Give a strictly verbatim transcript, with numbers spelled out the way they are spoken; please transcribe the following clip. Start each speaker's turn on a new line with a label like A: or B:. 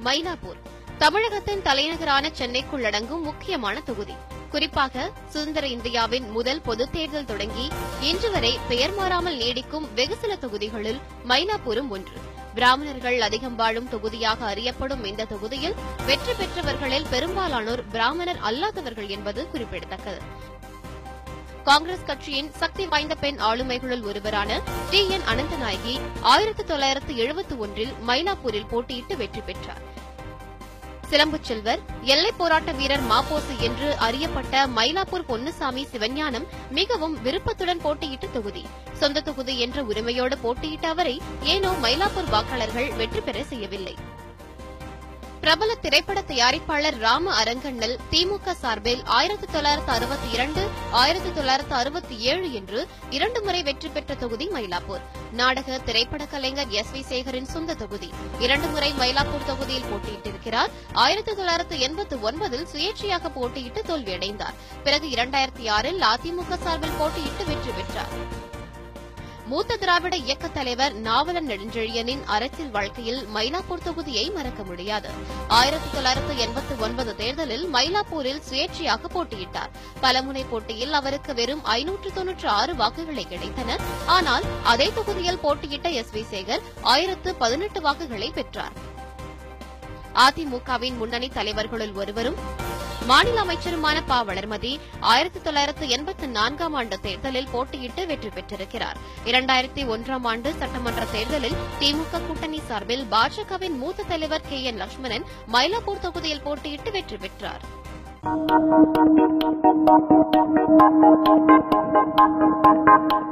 A: மயிலாப்பூர் தமிழகத்தின் தலைநகரான சென்னைக்குள் அடங்கும் முக்கியமான தொகுதி. குறிப்பாக சுதந்திர இந்தியாவின் முதல் பொதுத் தேர்தல் தொடங்கி இன்று வரை பெயர் மாறாமல் நீடிக்கும் வெகு சில தொகுதிகளில் மயிலாப்பூரும் ஒன்று. பிராமணர்கள் அதிகம் வாழும் தொகுதியாக அறியப்படும் இந்த தொகுதியில் வெற்றி பெற்றவர்களில் பெரும்பாலானோர் பிராமணர் அல்லாதவர்கள் என்பது குறிப்பிடத்தக்கது. காங்கிரஸ் கட்சியின் சக்தி வாய்ந்த பெண் ஆளுமைகளுள் ஒருவரான டி என் அனந்தநாயகி ஆயிரத்தி தொள்ளாயிரத்து எழுபத்தி ஒன்றில் மயிலாப்பூரில் போட்டியிட்டு வெற்றி பெற்றார். சிலம்பு செல்வர், எல்லைப் போராட்ட வீரர் மாப்போசி என்று அறியப்பட்ட மயிலாப்பூர் பொன்னுசாமி சிவஞானம் மிகவும் விருப்பத்துடன் போட்டியிட்ட தொகுதி. சொந்த தொகுதி என்ற உரிமையோடு போட்டியிட்ட அவரை ஏனோ மயிலாப்பூர் வாக்காளர்கள் வெற்றி பெற செய்யவில்லை. பிரபல திரைப்பட தயாரிப்பாளர் ராம அரங்கண்ணல் திமுக சார்பில் ஆயிரத்தி தொள்ளாயிரத்து அறுபத்தி இரண்டு ஆயிரத்தி தொள்ளாயிரத்து அறுபத்தி ஏழு என்று இரண்டு முறை வெற்றி பெற்ற தொகுதி மயிலாப்பூர். நாடக திரைப்பட கலைஞர் எஸ் வி சேகரின் சொந்த தொகுதி. இரண்டு முறை மயிலாப்பூர் தொகுதியில் போட்டியிட்டிருக்கிறார். ஆயிரத்தி தொள்ளாயிரத்து எண்பத்தி ஒன்பதில் சுயேட்சையாக போட்டியிட்டு தோல்வியடைந்தார். பிறகு இரண்டாயிரத்தி ஆறில் அதிமுக சார்பில் போட்டியிட்டு வெற்றி பெற்றார். மூத்த திராவிட இயக்கத் தலைவர் நாவலன் நெடுஞ்செழியனின் அரசியல் வாழ்க்கையில் மயிலாப்பூர் தொகுதியை மறக்க முடியாது. ஆயிரத்தி தொள்ளாயிரத்து எண்பத்தி ஒன்பது தேர்தலில் மயிலாப்பூரில் சுயேட்சையாக போட்டியிட்டார். பலமுனை போட்டியில் அவருக்கு வெறும் ஐநூற்று தொன்னூற்று ஆறு வாக்குகளே கிடைத்தன. ஆனால் அதே தொகுதியில் போட்டியிட்ட எஸ் வி சேகர் ஆயிரத்து பதினெட்டு வாக்குகளை பெற்றார். அதிமுகவின் முன்னணி தலைவர்களுள் ஒருவரும் மாநில அமைச்சருமான ப வளர்மதி ஆயிரத்தி தொள்ளாயிரத்து எண்பத்தி நான்காம் ஆண்டு தேர்தலில் போட்டியிட்டு வெற்றி பெற்றிருக்கிறார். இரண்டாயிரத்தி ஒன்றாம் ஆண்டு சட்டமன்ற தேர்தலில் திமுக கூட்டணி சார்பில் பாஜகவின் மூத்த தலைவர் கே என் லட்சுமணன் மயிலாப்பூர் தொகுதியில் போட்டியிட்டு வெற்றி பெற்றார்.